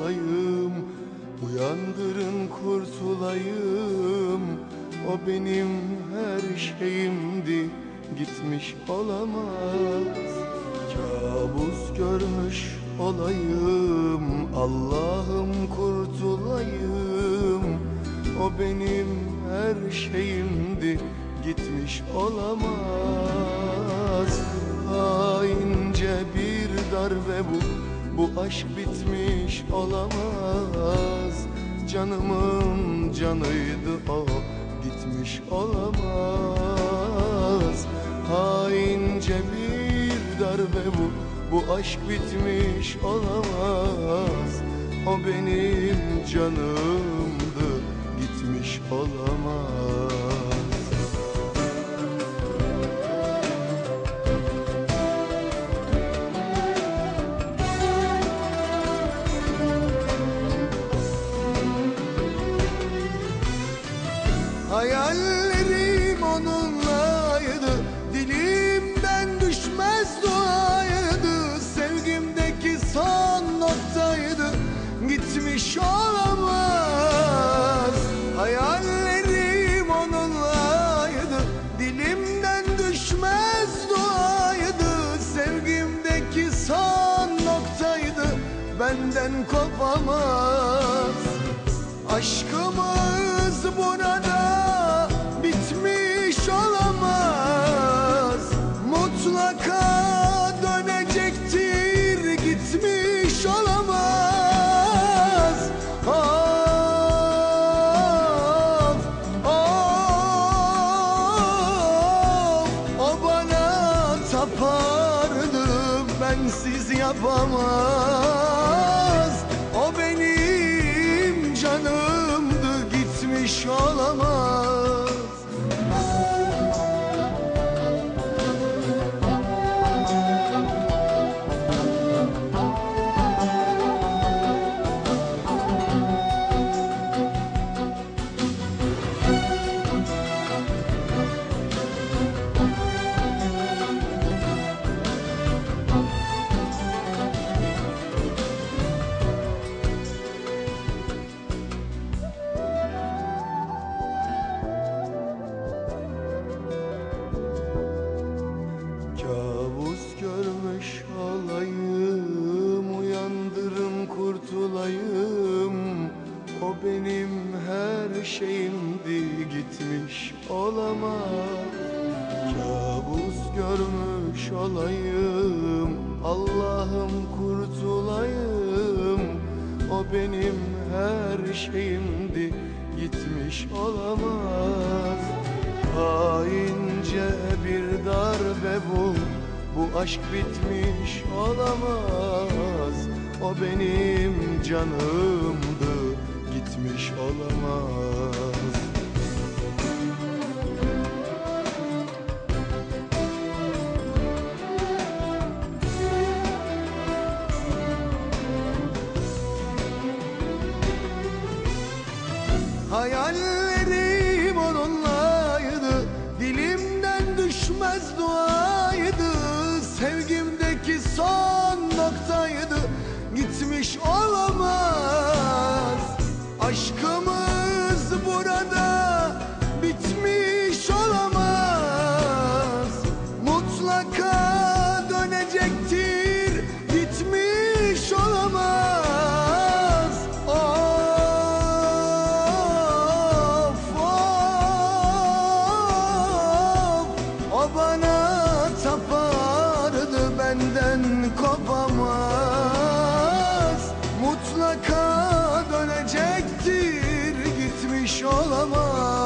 olayım. Uyandırın kurtulayım. O benim her şeyimdi, gitmiş olamaz. Kabus görmüş olayım, Allah'ım kurtulayım. O benim her şeyimdi, gitmiş olamaz. Haince bir darbe bu aşk bitmiş olamaz. Canımın canıydı o, gitmiş olamaz. Haince bir darbe bu aşk bitmiş olamaz. O benim canımdı, gitmiş olamaz. Hayallerim onunlaydı, dilimden düşmez duaydı. Sevgimdeki son noktaydı, gitmiş olamaz. Hayallerim onunlaydı, dilimden düşmez duaydı. Sevgimdeki son noktaydı, benden kopamaz. Aşkımız burada bitmiş olamaz. Mutlaka dönecektir, gitmiş olamaz. Of, of, o bana tapardı, bensiz yapamaz. O benim canımdı, gitmiş olamaz. Kabus görmüş olayım, uyandırın kurtulayım. O benim her şeyimdi, gitmiş olamaz. Kabus görmüş olayım, Allah'ım kurtulayım. O benim her şeyimdi, gitmiş olamaz. Haince bir darbe bu aşk bitmiş olamaz. O benim canımdı, gitmiş olamaz. Hayallerim onunlaydı, dilimden düşmez duaydı. Sevgimdeki son noktaydı, gitmiş olamaz. Aşkımız burada bitmiş olamaz. Mutlaka dönecektir, gitmiş olamaz. O bana tapardı, benden kopamaz. Mutlaka dönecektir, gitmiş olamaz.